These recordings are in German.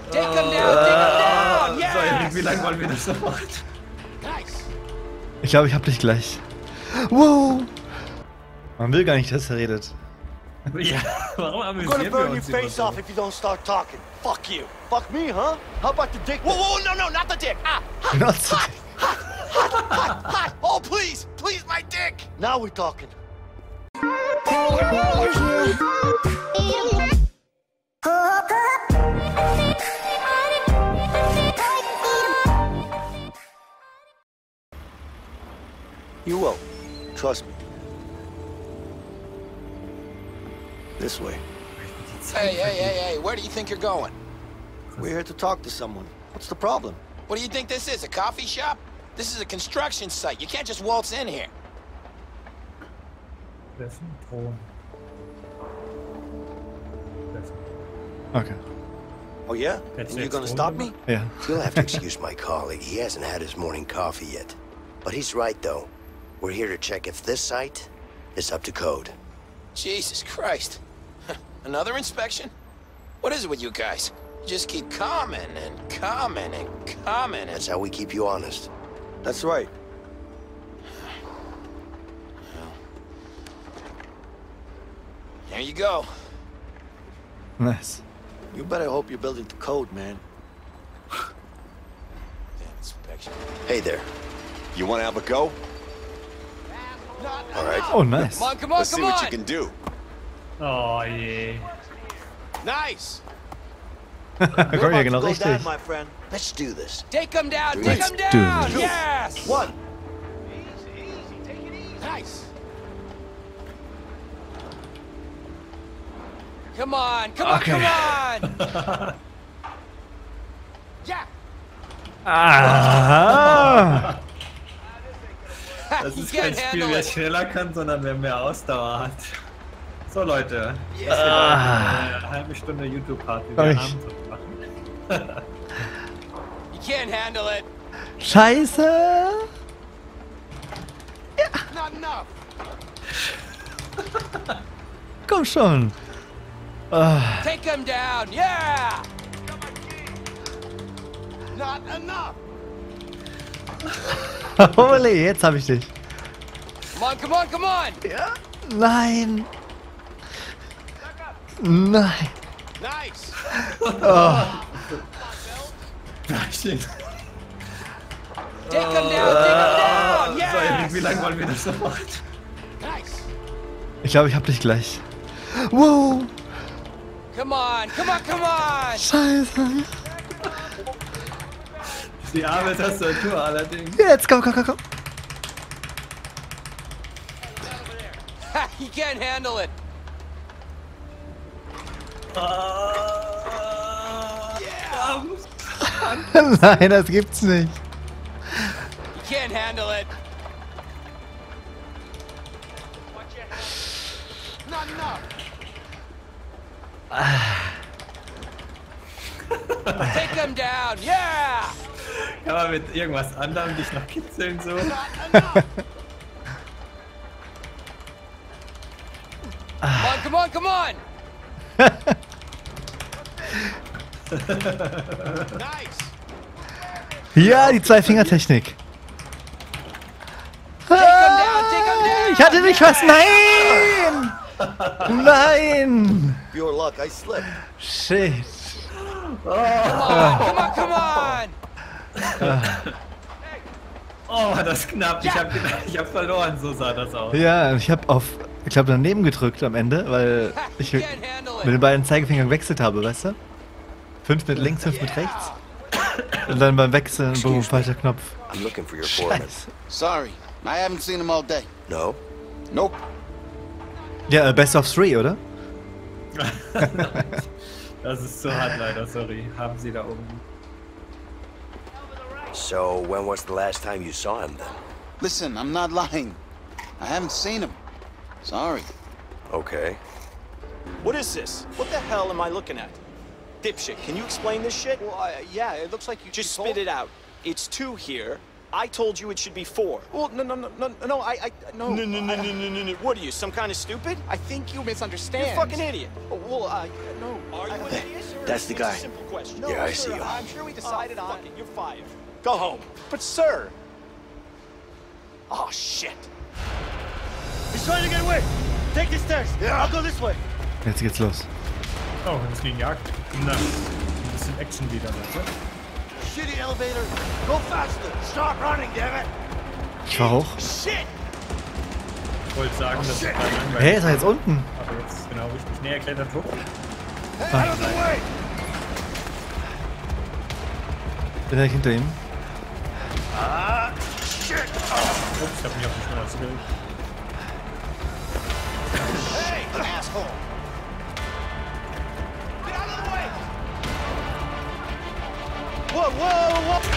Take him down! So, Erik, wie Yes! lange wollen wir das noch machen? Nice! Ich glaube, ich hab dich gleich. Wow! Man will gar nicht, dass er redet. Ja, warum I'm gonna amüsieren wir burn your uns immer face so? off if you don't start talking. Fuck you. Fuck me, huh? How about the dick? Whoa, whoa, no, no, not the dick! Ah! Not so- Hot! Oh, please! Please, my dick! Now we're talking. You will. Trust me. This way. Hey, where do you think you're going? We're here to talk to someone. What's the problem? What do you think this is, a coffee shop? This is a construction site. You can't just waltz in here. Treffen, Thron. Treffen. Okay. Oh, yeah? That's And you're gonna next stop door. me? Ja. You'll have to excuse my colleague. He hasn't had his morning coffee yet. But he's right, though. We're here to check if this site is up to code. Jesus Christ. Another inspection? What is it with you guys? You just keep coming and coming and coming and... That's how we keep you honest. That's right. There you go. Nice. You better hope you're building to code, man. Damn inspection. Hey there. You want to have a go? All right. Oh, nice. Come on, Let's see what you can do. Oh je. Nice! Komm You're ja about genau to go richtig. down, my friend. Let's do this. Take him down! Take Let's him do down! this. Yes! One. Nice! Come on! Come on! Okay. Come on! Yeah! Ah! Das You ist kein can't Spiel, handle wer it. schneller kann, sondern wer mehr Ausdauer hat. So Leute, das wird eine halbe Stunde YouTube-Party Soll wir ich- Abend zu machen. You can't handle it! Scheiße! Not enough! Komm schon! Ah, Take him down! Yeah! Not enough! Holy, jetzt hab ich dich. Come on, come on, come on! Ja. Nein! Nein! Nice! Oh. Gleichchen. Take him down! Take him down! So, Erik, wie Yes! lange wollen wir das noch machen? Nice! Ich glaube, ich hab dich gleich. Wow! Come on, come on, come on! Scheiße! Die arme Tastatur allerdings. Jetzt, komm, komm, komm, komm! You can't handle it! Nein, das gibt's nicht. You can't handle it! Not enough! Take him down! Yeah! Kann man mit irgendwas anderem dich noch kitzeln so? Not enough! Come on, come on, come on! Nice! Ja, die Zwei-Finger-Technik. Take him down! Take him down! Ich hatte mich fast. Nein! Nein! Pure luck, I slipped. Shit. Come on, come on, come on! Oh, das ist knapp. Ich hab gedacht, ich hab verloren. So sah das aus. Ja, ich habe ich glaube daneben gedrückt am Ende, weil ich You mit can't handle den it! beiden Zeigefingern gewechselt habe, weißt du? 5 mit links, 5 mit rechts. Und dann beim Wechseln, boom, falscher Knopf. I'm looking for your foreman. Scheiße. Sorry, I haven't seen him all day. No? Nope. Ja, Best of 3, oder? Das ist zu hart leider, sorry. Haben sie da oben. So, when was the last time you saw him then? Listen, I'm not lying. I haven't seen him. Sorry. Okay. What is this? What the hell am I looking at? Dipshit, can you explain this shit? Well, yeah, it looks like you Just you spit told- it out. It's 2 here. I told you it should be 4. Well, no, No, no. What are you, some kind of stupid? I think you misunderstand. You're a fucking idiot. Well, no. Are you an idiot? That's the guy. Simple question. Yeah, I see him. I'm sure we decided on it. You're fired. Go home. But sir. Oh shit. He's trying to get away. Take the stairs. Yeah. I'll go this way. Jetzt geht's los. Oh, es ging Jagd. Na, ein bisschen Action wieder, weißt Shitty elevator. Go faster. Stop running, damn it. Ich fahr hoch. Shit. Ich wollte sagen, dass es Hä, langweilig ist er jetzt unten? aber jetzt ist genau richtig. Nee, er klettert hoch. Out of the way. Bin ich hinter ihm? Shit. Ups, ich hab mich auf die Schnauze gelegt. Hey, asshole. Get out of the way. Whoa, whoa, whoa.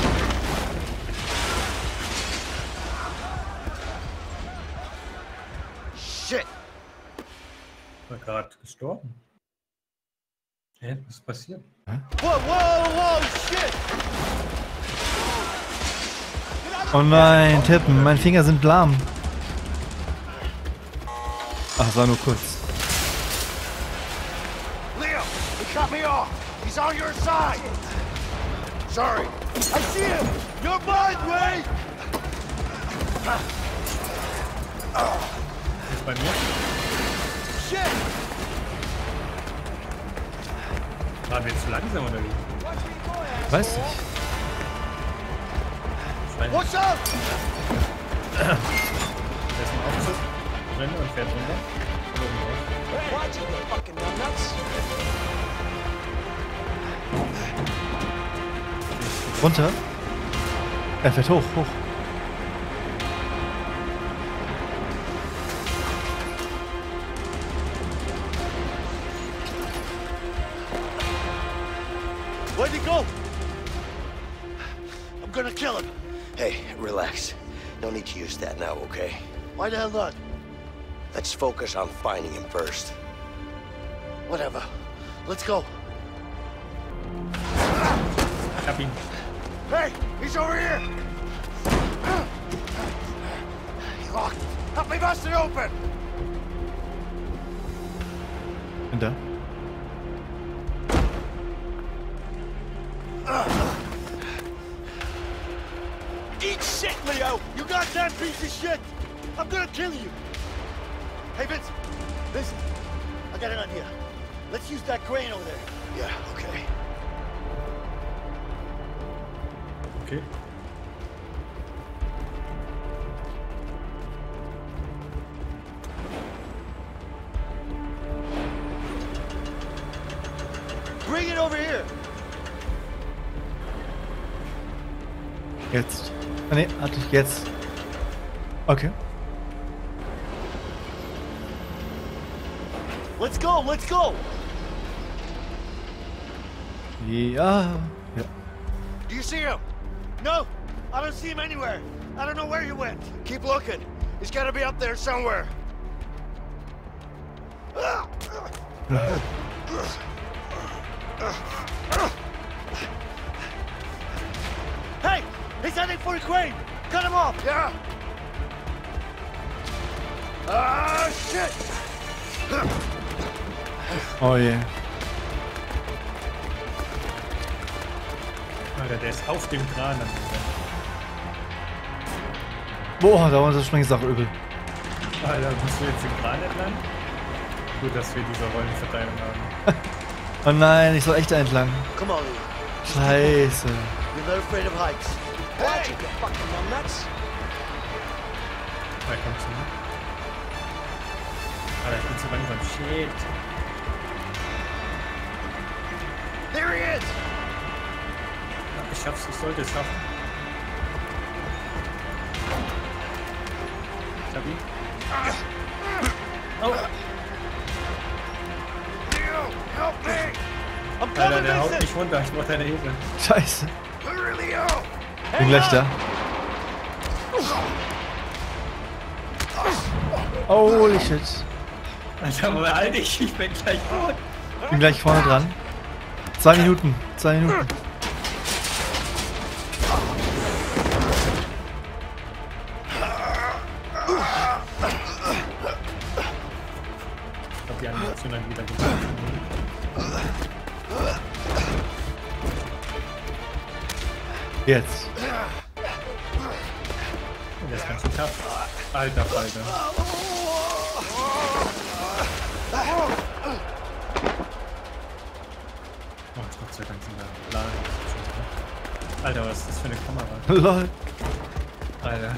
Shit. Ich war gerade gestorben. Hä, was ist passiert? Whoa, whoa, whoa, shit. Oh nein, Tippen, meine Finger sind lahm. Ach, es war nur kurz. Leo, he cut me off. He's on your side. Sorry. I see him. You're mine, Ray. Ist bei mir? Shit. Waren wir zu langsam oder wie? Weiß nicht. Scheint, What's up? der ist im Aufzug drin und fährt runter. Und oben raus. Watch it, you fucking nuts. Runter? Er fährt hoch, hoch. Where'd he go? I'm gonna kill him. Hey, relax. No need to use that now, okay? Why the hell not? Let's focus on finding him first. Whatever. Let's go. Ich hab ihn. Hey, he's over here. He locked. Help me bust it open. Und da? Eat shit, Leo! You goddamn piece of shit! I'm gonna kill you! Hey, Vince! Listen, I got an idea. Let's use that crane over there. Yeah, okay. Okay. Bring it over here! Jetzt. Ah, nee, hatte ich jetzt. Okay. Let's go, let's go! Ja. Ja. Do you see him? No, I don't see him anywhere. I don't know where he went. Keep looking. He's gotta be up there somewhere. Hey, he's heading for the crane. Cut him off. Yeah. Ah, shit. Oh je. Alter, der ist auf dem Kran. Boah, da unter springt es auch übel. Alter, musst du jetzt den Kran entlang? Gut, dass wir diese Rollenverteilung haben. Oh nein, ich soll echt da entlang. Come on, Leo. Scheiße. You're not afraid of heights. Watch it, you fucking nuts. Da kommst du nicht. Alter, ich bin zu langsam. Shit. There he is. Ja, ich schaff's, ich sollte es schaffen. Ich hab ihn. Oh. Leo, help me. I'm Alter, coming, der haut Vincent. mich runter. Ich brauch deine Hilfe. Scheiße. Clear, Leo. Bin gleich da. Holy shit. Alter, beeil dich. Ich bin gleich tot. Bin gleich vorne dran. 2 Minuten. 2 Minuten. Ich hab die Animation dann wieder gemacht. Jetzt. Der ist ganz schön tough. Alter Falter. Oh, Gott sei Dank sind da Laden. Alter, was ist das für eine Kamera? Lol. Alter.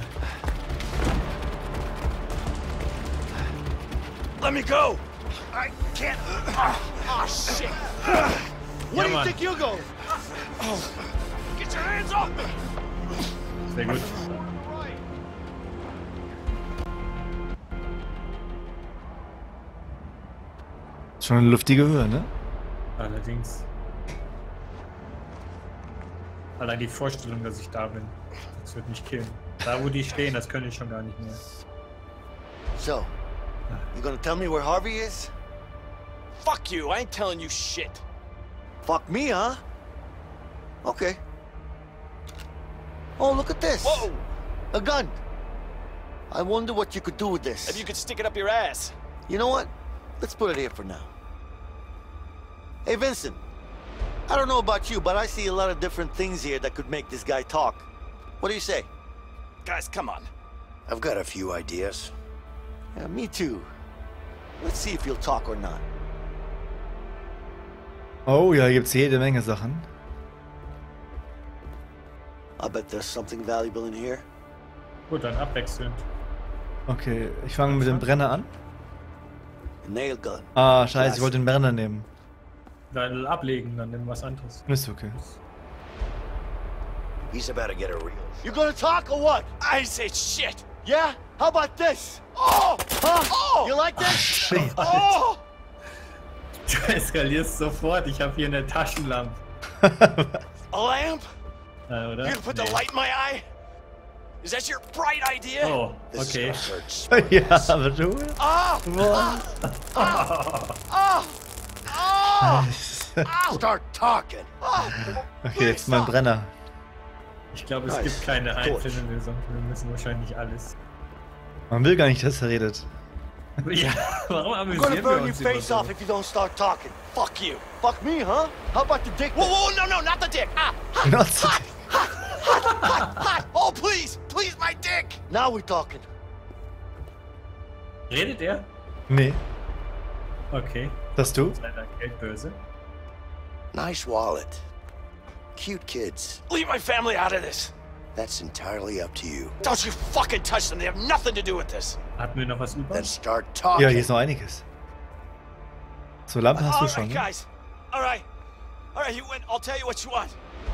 Let me go! I can't. Oh, shit! Where do you Mann. think you're going? Get your hands off me! Sehr gut. Schon eine luftige Höhe, ne? Allerdings. Allein die Vorstellung, dass ich da bin, das wird mich killen. Da, wo die stehen, das könnte ich schon gar nicht mehr. So, you gonna tell me where Harvey is? Fuck you, I ain't telling you shit. Fuck me, huh? Okay. Oh, look at this. Whoa! A gun. I wonder what you could do with this. If you could stick it up your ass. You know what? Let's put it here for now. Hey, Vincent. I don't know about you, but I see a lot of different things here that could make this guy talk. What do you say? Guys, come on. I've got a few ideas. Yeah, me too. Let's see if he'll talk or not. Oh ja, gibt's jede Menge Sachen. I bet there's something valuable in here. Gut, dann abwechselnd. Okay, ich fange mit dem Brenner an. A nail gun. Ah, scheiße, ich wollte den Brenner nehmen. Dann ablegen, dann nimm was anderes. Ist okay. He's about to get a real. You gonna talk or what? I say shit! Yeah? How about this? Oh! Huh? Oh! You like this? Shit. Oh! Du eskalierst sofort, ich habe hier eine Taschenlampe. A lamp? Oder? You gonna put the light in my eye? Is that your bright idea? Oh, This okay. is gonna hurt. Ja, aber du? Ah! Boah. Ah! Ah! Start talking. Okay, jetzt mein Brenner. Ich glaube, es Nice. gibt keine Gut. einzelne Lösung. Wir müssen wahrscheinlich alles. Man will gar nicht, dass er redet. Ja, warum I'm gonna amüsieren wir burn your uns über face so? off if you don't start talking. Fuck you! Fuck me, huh? How about the dick? Whoa, whoa, no, no, not the dick! Ah! Not so- Hot! Oh, please! Please, my dick! Now we're talking. Redet er? Nee, Okay. das du? Leider Geldbörse. Nice wallet. Cute kids. Leave my family out of this! That's entirely up to you. Don't you fucking touch them! They have nothing to do with this! Hatten wir noch was über? Then start Ja, talking. hier ist noch einiges. So, Lampe hast du Alright, schon, ne? guys. Alright. Alright, you win. I'll tell you what you want.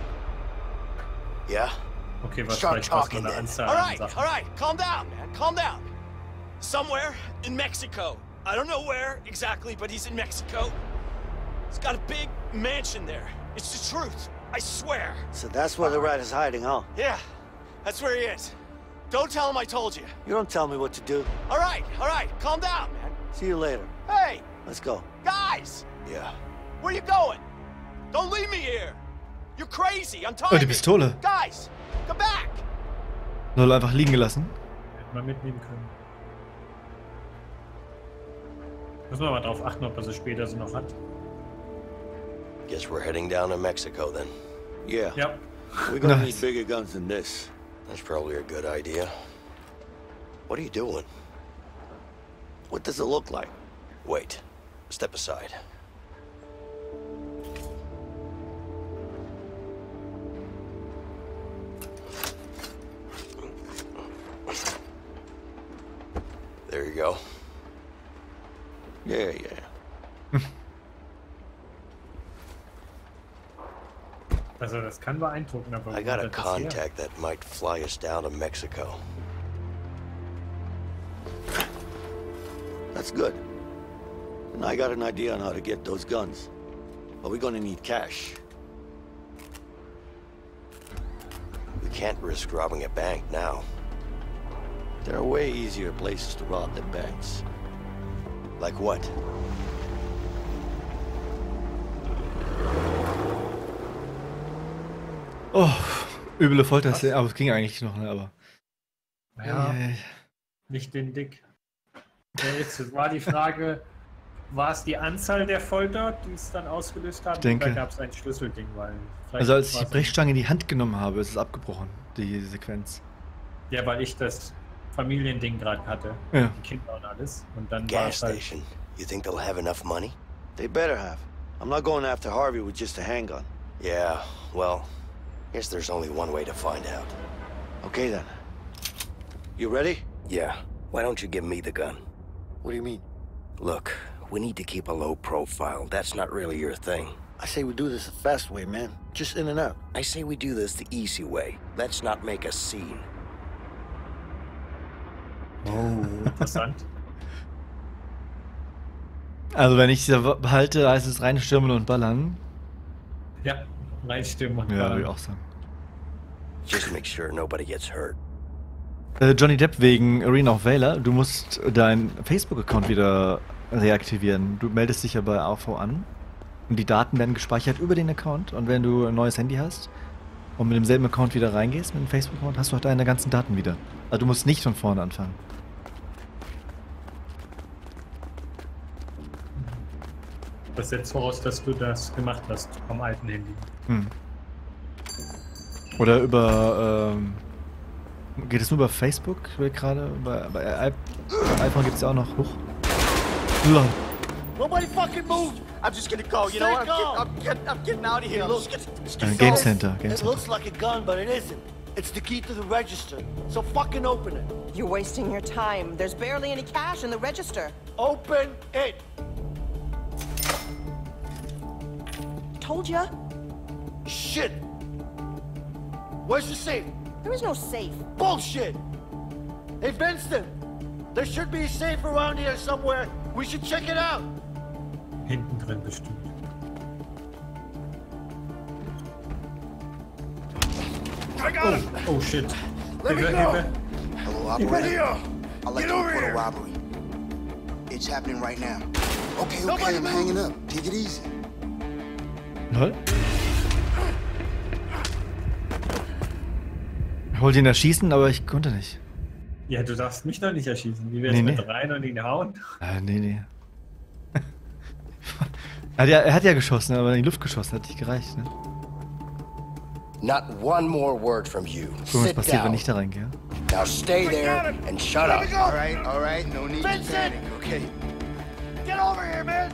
Yeah? Okay, was Start vielleicht was talking noch eine then. Anzahl an Alright, Sachen. alright. Calm down, man. Calm down. Somewhere in Mexico. I don't know where exactly, but he's in Mexico. He's got a big mansion there. It's the truth. I swear. So that's where the rat is hiding, huh? Yeah, that's where he is. Don't tell him I told you. You don't tell me what to do. Alright, calm down, man. See you later. Hey, Let's go. guys, Yeah. where you going? Don't leave me here. You're crazy. I'm Oh, tired. die Pistole. Guys, come back. Lol, einfach liegen gelassen. Hätte man mitnehmen können. Müssen wir mal drauf achten, ob er sie später so noch hat. Guess we're heading down to Mexico then. Yeah. Ja. We're gonna Nice. need bigger guns than this. That's probably a good idea. What are you doing? What does it look like? Wait. Step aside. There you go. Yeah, yeah. Also das kann beeindrucken, aber I wo got hat a er das her? contact that might fly us down to Mexico. That's good. And I got an idea on how to get those guns. But we're gonna need cash. We can't risk robbing a bank now. There are way easier places to rob than banks. Like what? Oh, üble Folter, aber es ging eigentlich noch, ne? Aber. Ja, Ja. nicht den Dick. Ja, jetzt war die Frage, war es die Anzahl der Folter, die es dann ausgelöst haben? Ich denke. Oder gab es ein Schlüsselding? Weil Also als ich die war's- Brechstange in die Hand genommen habe, ist es abgebrochen, die Sequenz. Ja, weil ich das Familiending gerade hatte. Ja. Die Kinder und alles. Und dann war Gas es halt... station. You think they'll have enough money? They better have. I'm not going after Harvey with just a handgun. Yeah, well, guess there's only one way to find out. Okay then. You ready? Yeah, why don't you give me the gun? What do you mean? Look, we need to keep a low profile. That's not really your thing. I say we do this the fast way, man. Just in and out. I say we do this the easy way. Let's not make a scene. Oh, interessant. Also wenn ich sie behalte, heißt es reinstürmen und ballern. Ja, reinstimmen und Ja, ballern. würde ich auch sagen. Just make sure nobody gets hurt. Johnny Depp wegen Arena of Valor. Du musst deinen Facebook-Account wieder reaktivieren. Du meldest dich ja bei AV an und die Daten werden gespeichert über den Account. Und wenn du ein neues Handy hast und mit demselben Account wieder reingehst, mit dem Facebook-Account, hast du auch deine ganzen Daten wieder. Also du musst nicht von vorne anfangen. Das setzt voraus, dass du das gemacht hast vom alten Handy. Hm. Oder über, geht es nur über Facebook? Gerade bei iPhone gibt es ja auch noch. Huch. Lol. Nobody fucking move! I'm just gonna go. You know what? I'm getting out of here. I'm just gonna... Game Center. Game It Center. looks like a gun, but it isn't. It's the key to the register. So fucking open it. You're wasting your time. There's barely any cash in the register. Open it! Told ya. Shit! Where's the safe? There is no safe. Bullshit! Hey, Vincent! There should be a safe around here somewhere. We should check it out. Hinten drin bestimmt. I got him! Oh shit. Let me Hilfe, go! Hilfe. Hello, Get operator. here! I'd like Get to over report a here! robbery. It's happening right now. Okay, Nobody I'm move. hanging up. Take it easy. Lol. Ich wollte ihn erschießen, aber ich konnte nicht. Ja, du darfst mich doch nicht erschießen. Wie wär's Nee, mit nee. rein und ihn hauen? Nee. Er hat ja geschossen, aber in die Luft geschossen, hat nicht gereicht, ne? Not one more word from you. Gucken, was Sit passiert, wenn down. ich da reingehe. Now stay there and shut Let up. me go! All right. No need to Vincent! panic, okay? Get over here, man!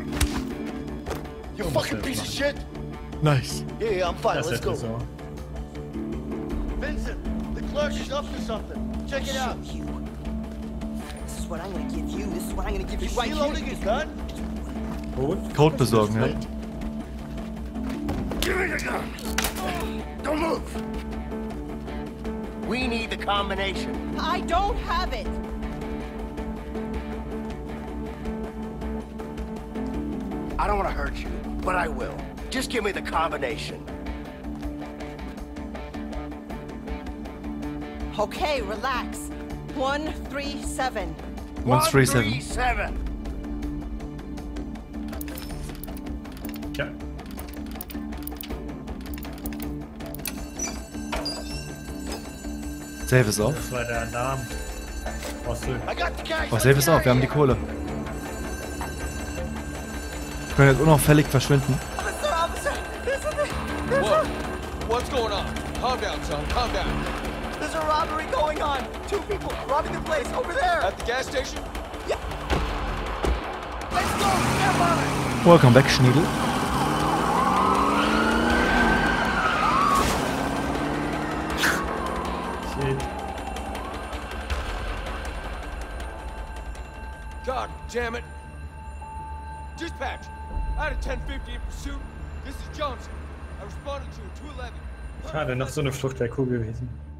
You fucking piece of shit! Nice. Yeah, I'm fine. Das Let's hätte go. so. Vincent, the clerk is up to something. Check it out. Show you. This is what I'm gonna give you. This is what I'm gonna give you Is right he here. loading his gun? Gut. Code besorgen, ja. Give me the gun. Don't move. We need the combination. I don't have it. I don't want to hurt you, but I will. Just give me the combination. Okay, relax. 137. 137. 137. Ja. Safe ist auf. Das war der Alarm. Brauchst du... I got the cash. Oh, Safe ist auf, wir haben die Kohle. Wir können jetzt unauffällig verschwinden. Officer, Whoa. What's going on? Calm down, son. Calm down. there's a robbery going on. 2 people robbing the place over there. At the gas station? Let's go. Step on it. Welcome back, Schniedel. Shit. God damn it. Dispatch. Out of 1050 in pursuit. This is Johnson. I responded to a 211. Schade, noch so eine Flucht wäre cool gewesen.